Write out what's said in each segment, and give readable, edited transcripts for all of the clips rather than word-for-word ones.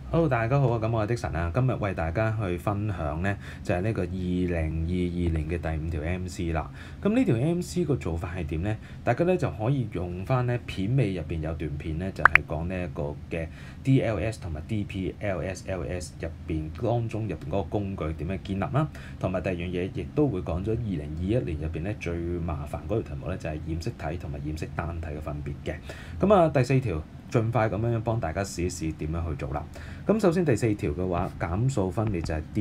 Hello，大家好啊！咁我係的神啊，今日為大家去分享呢，就係呢個2022年嘅第5條 MC 啦。咁呢條 MC 個做法係點呢？大家呢就可以用翻呢片尾入邊有段片呢，就係講呢一個嘅 DLS 同埋 DPLSLS 當中入邊嗰個工具點樣建立啦，同埋第二樣嘢亦都會講咗2021年入邊呢最麻煩嗰條題目呢，就係染色體同埋染色單體嘅分別嘅。咁啊，第4條。盡快咁樣幫大家試一試點樣去做啦。咁首先第4條嘅話，減數分裂就係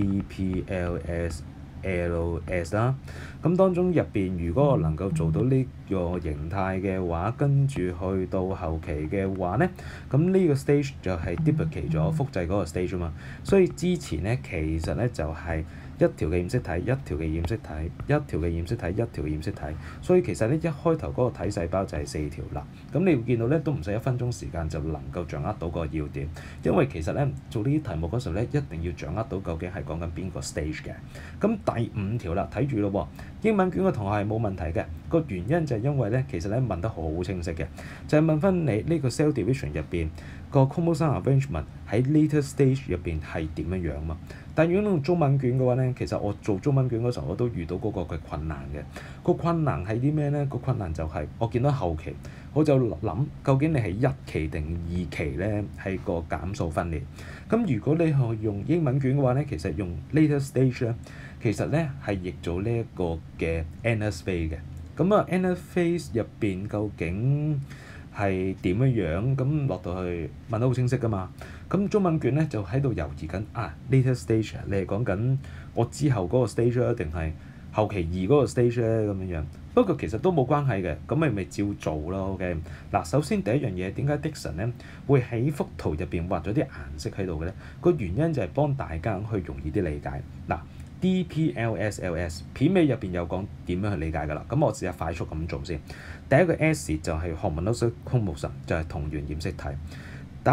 DPLSLS 啦。咁當中入邊，如果我能夠做到呢個形態嘅話，跟住去到後期嘅話呢，咁呢個 stage 就係 duplicate 咗複製嗰個 stage 啊嘛。所以之前呢，其實呢就係一條嘅染色體，一條嘅染色體，一條嘅染色體，一條嘅染色體。所以其實呢，一開頭嗰個體細胞就係4條啦。咁你會見到呢，都唔使1分鐘時間就能夠掌握到個要點，因為其實呢，做呢啲題目嗰時候呢，一定要掌握到究竟係講緊邊個 stage 嘅。咁第5條啦，睇住咯喎，英文卷嘅同學係冇問題嘅。個原因就係因為呢，其實呢問得好清晰嘅，就係問翻你呢個 cell division 入邊個 chromosome arrangement 喺 later stage 入邊係點樣樣嘛。但如果用中文卷嘅話呢，其實我做中文卷嗰時候我都遇到嗰個嘅困難嘅。個困難係啲咩呢？個困難就係我見到後期，我就諗究竟你係1期定2期呢？係個減數分裂。咁如果你係用英文卷嘅話呢，其實用 later stage 呢，其實呢係譯做呢一個嘅 NS phase 嘅。咁啊 NS phase 入邊究竟係點樣？咁落到去問得好清晰㗎嘛。咁中文卷呢就喺度猶豫緊later stage 你係講緊我之後嗰個 stage 啊，定係後期2嗰個 stage 咧咁樣樣。不過其實都冇關係嘅，咁咪照做咯。OK 嗱，首先第一樣嘢，點解 Dixon 呢會喺幅圖入邊畫咗啲顏色喺度嘅呢？個原因就係幫大家去容易啲理解。嗱 DPLSLS 片尾入邊有講點樣去理解㗎啦。咁我試下快速咁做先。第一個 S 就係 homologous chromosome 就係同源染色體。第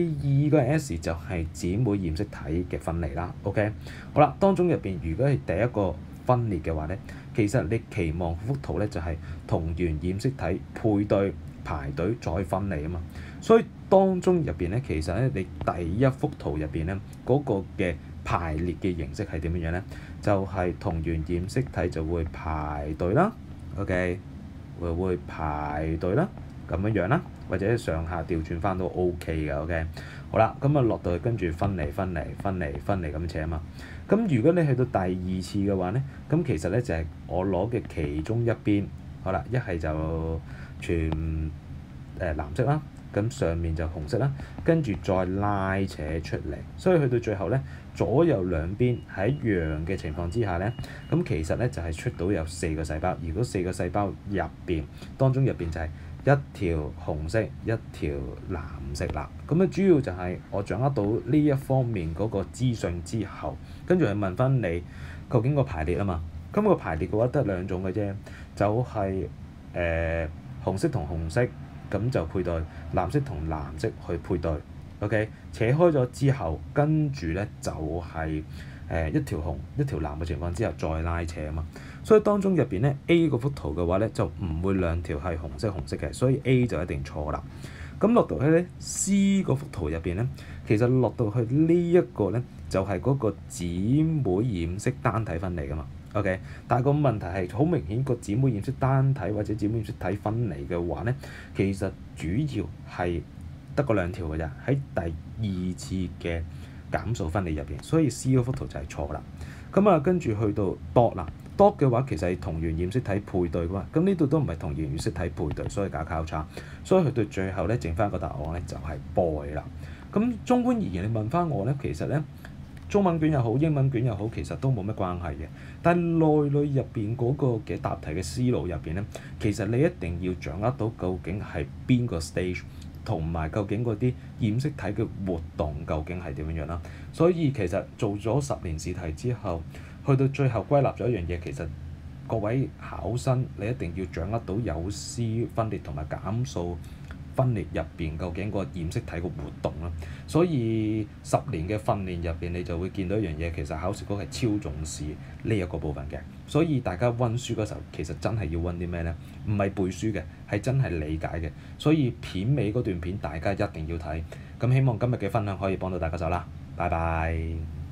2個 S 就係姊妹染色體嘅分離啦。OK 好啦，當中入邊如果係第一個分裂嘅話呢，其實你期望幅圖呢就係同源染色體配對排隊再分離啊嘛。所以當中入邊呢，其實呢，你第一幅圖入邊呢嗰個嘅排列嘅形式係點樣呢？就係同源染色體就會排隊啦。OK 會排隊啦，咁樣啦，或者上下調轉翻都 OK 嘅。OK 好啦，咁啊落到去跟住分離咁扯啊嘛。咁如果你去到第2次嘅話呢，咁其實呢就係我攞嘅其中一邊，好啦，一係就全藍色啦，咁上面就紅色啦，跟住再拉扯出嚟，所以去到最後呢，左右兩邊喺一樣嘅情況之下呢，咁其實呢就係出到有4個細胞。如果4個細胞當中入邊就係一條紅色一條藍色啦。咁啊主要就係我掌握到呢一方面嗰個資訊之後，跟住去問翻你究竟個排列啊嘛。咁個排列嘅話得2種嘅啫，就係紅色同紅色咁就配對，藍色同藍色去配對。OK 扯開咗之後，跟住呢就係一條紅一條藍嘅情況之下再拉扯啊嘛。所以當中入邊呢 A 嗰幅圖嘅話呢，就唔會2條係紅色嘅，所以 A 就一定錯啦。咁落到去呢 C 嗰幅圖入邊呢，其實落到去呢一個呢，就係嗰個姊妹染色單體分離㗎嘛。OK 但係個問題係好明顯，個姊妹染色單體或者姊妹染色體分離嘅話呢，其實主要係得嗰2條嘅咋，喺第2次嘅減數分離入邊，所以 C 嗰幅圖就係錯啦。咁啊跟住去到 dot 啦。dot 嘅話其實係同源染色體配對㗎嘛，咁呢度都唔係同源染色體配對，所以搞交叉，所以去到最後呢，剩翻個答案呢就係 boy 啦。咁綜觀而言，你問翻我呢，其實呢，中文卷又好英文卷又好，其實都冇乜關係嘅。但係內裏入邊嗰個嘅答題嘅思路入邊呢，其實你一定要掌握到究竟係邊個 stage，同埋究竟嗰啲染色體嘅活動究竟係點樣樣啦。所以其實做咗10年試題之後，去到最後歸納咗一樣嘢，其實各位考生你一定要掌握到有絲分裂同埋減數分裂入邊究竟個染色體嘅活動啦。所以10年嘅訓練入邊，你就會見到一樣嘢，其實考試局係超重視呢一個部分嘅。所以大家温書嗰時候，其實真係要温啲咩呢？唔係背書嘅，係真係理解嘅。所以片尾嗰段片大家一定要睇。咁咁希望今日嘅分享可以幫到大家手啦，拜拜。